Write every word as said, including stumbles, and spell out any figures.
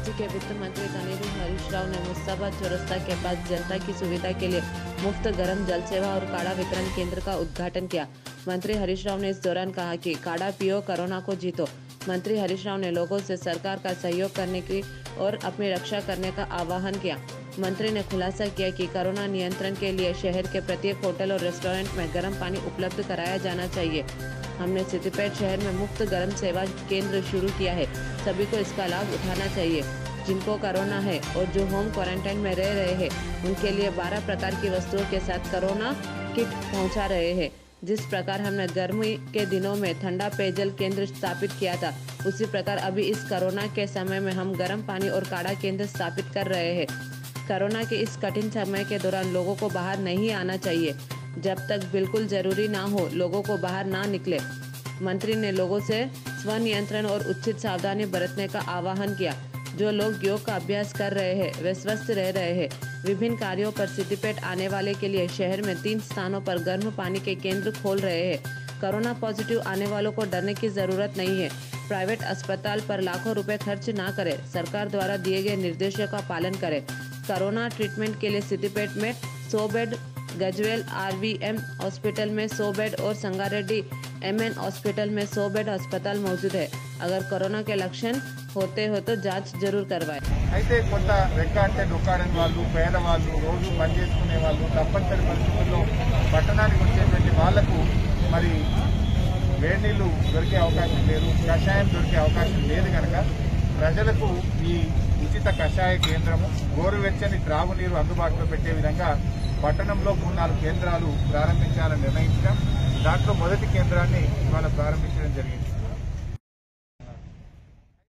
राज्य के वित्त मंत्री कनेरू हरीश राव ने मुस्तफा चौरस्ता के पास जनता की सुविधा के लिए मुफ्त गर्म जल सेवा और काढ़ा वितरण केंद्र का उद्घाटन किया। मंत्री हरीश राव ने इस दौरान कहा कि काढ़ा पियो, कोरोना को जीतो। मंत्री हरीश राव ने लोगों से सरकार का सहयोग करने की और अपनी रक्षा करने का आह्वान किया। मंत्री ने खुलासा किया कि कोरोना नियंत्रण के लिए शहर के प्रत्येक होटल और रेस्टोरेंट में गर्म पानी उपलब्ध कराया जाना चाहिए। हमने सिद्धिपेट शहर में मुफ्त गर्म सेवा केंद्र शुरू किया है। सभी को इसका लाभ उठाना चाहिए। जिनको कोरोना है और जो होम क्वारंटाइन में रह रहे हैं, उनके लिए बारह प्रकार की वस्तुओं के साथ कोरोना किट पहुंचा रहे हैं। जिस प्रकार हमने गर्मी के दिनों में ठंडा पेयजल केंद्र स्थापित किया था, उसी प्रकार अभी इस कोरोना के समय में हम गर्म पानी और काढ़ा केंद्र स्थापित कर रहे हैं। कोरोना के इस कठिन समय के दौरान लोगों को बाहर नहीं आना चाहिए। जब तक बिल्कुल जरूरी ना हो, लोगों को बाहर ना निकले। मंत्री ने लोगों से स्वनियंत्रण और उचित सावधानी बरतने का आह्वान किया। जो लोग योग का अभ्यास कर रहे हैं, वे स्वस्थ रह रहे हैं। विभिन्न कार्यों पर सिद्धिपेट आने वाले के लिए शहर में तीन स्थानों पर गर्म पानी के केंद्र खोल रहे हैं। कोरोना पॉजिटिव आने वालों को डरने की जरूरत नहीं है। प्राइवेट अस्पताल पर लाखों रुपए खर्च ना करें। सरकार द्वारा दिए गए निर्देशों का पालन करें। कोरोना ट्रीटमेंट के लिए सिद्धिपेट में सौ बेड, गजवेल आरवीएम हॉस्पिटल में सौ बेड और संगारेड्डी एमएन हॉस्पिटल में सौ बेड अस्पताल मौजूद है। अगर कोरोना के लक्षण होते हो तो जांच जरूर करवाएं। అయితే కొంత రెక్కాడితే డొక్కాడని వాళ్ళు, పేదవాళ్ళు, రోజు పని చేసుకునే వాళ్ళు, తప్పనిసరి పరిస్థితుల్లో పట్టణానికి వచ్చేటువంటి వాళ్లకు మరి వేడి నీళ్లు దొరికే అవకాశం లేదు, కషాయం దొరికే అవకాశం లేదు కనుక ప్రజలకు ఈ ఉచిత కషాయ కేంద్రము, గోరువెచ్చని త్రాగునీరు అందుబాటులో పెట్టే విధంగా పట్టణంలో మూడు నాలుగు కేంద్రాలు ప్రారంభించాలని నిర్ణయించడం, దాంట్లో మొదటి కేంద్రాన్ని ఇవాళ ప్రారంభించడం జరిగింది।